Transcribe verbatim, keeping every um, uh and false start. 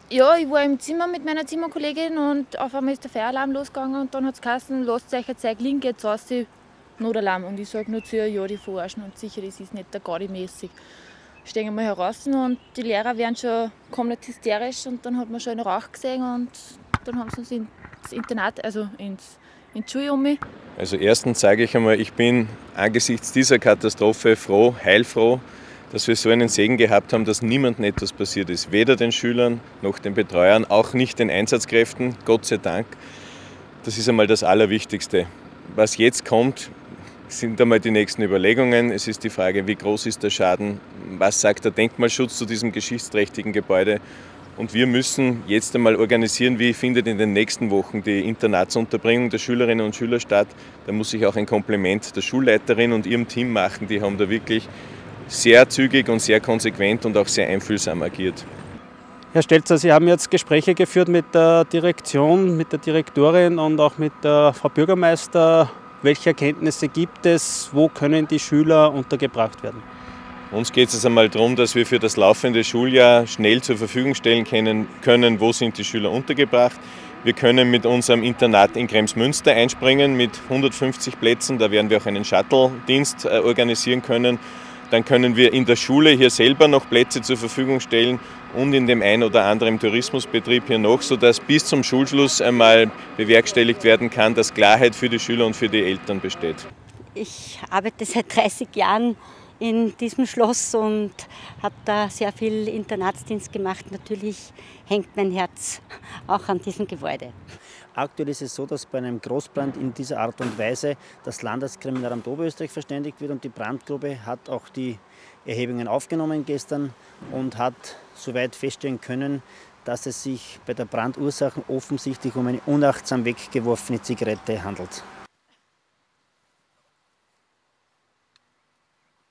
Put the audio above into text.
Ja, ich war im Zimmer mit meiner Zimmerkollegin und auf einmal ist der Feueralarm losgegangen und dann hat es geheißen, lasst euch ein Zeug liegen, geht's raus, Notalarm. Und ich sage nur zu ihr, ja, die verarschen und sicher, das ist nicht der Gaudi-mäßig. Stehen wir heraus und die Lehrer werden schon komplett hysterisch und dann hat man schon einen Rauch gesehen und dann haben sie uns ins Internat, also ins, ins Schule um. Also erstens sage ich einmal, ich bin angesichts dieser Katastrophe froh, heilfroh, dass wir so einen Segen gehabt haben, dass niemandem etwas passiert ist. Weder den Schülern noch den Betreuern, auch nicht den Einsatzkräften, Gott sei Dank. Das ist einmal das Allerwichtigste. Was jetzt kommt, sind einmal die nächsten Überlegungen. Es ist die Frage, wie groß ist der Schaden, was sagt der Denkmalschutz zu diesem geschichtsträchtigen Gebäude. Und wir müssen jetzt einmal organisieren, wie findet in den nächsten Wochen die Internatsunterbringung der Schülerinnen und Schüler statt. Da muss ich auch ein Kompliment der Schulleiterin und ihrem Team machen. Die haben da wirklich sehr zügig und sehr konsequent und auch sehr einfühlsam agiert. Herr Stelzer, Sie haben jetzt Gespräche geführt mit der Direktion, mit der Direktorin und auch mit der Frau Bürgermeister. Welche Erkenntnisse gibt es? Wo können die Schüler untergebracht werden? Uns geht es einmal darum, dass wir für das laufende Schuljahr schnell zur Verfügung stellen können, wo sind die Schüler untergebracht. Wir können mit unserem Internat in Kremsmünster einspringen mit hundertfünfzig Plätzen. Da werden wir auch einen Shuttle-Dienst organisieren können. Dann können wir in der Schule hier selber noch Plätze zur Verfügung stellen und in dem ein oder anderen Tourismusbetrieb hier noch, sodass bis zum Schulschluss einmal bewerkstelligt werden kann, dass Klarheit für die Schüler und für die Eltern besteht. Ich arbeite seit dreißig Jahren in diesem Schloss und habe da sehr viel Internatsdienst gemacht. Natürlich hängt mein Herz auch an diesem Gebäude. Aktuell ist es so, dass bei einem Großbrand in dieser Art und Weise das Landeskriminalamt Oberösterreich verständigt wird und die Brandgruppe hat auch die Erhebungen aufgenommen gestern und hat soweit feststellen können, dass es sich bei der Brandursache offensichtlich um eine unachtsam weggeworfene Zigarette handelt.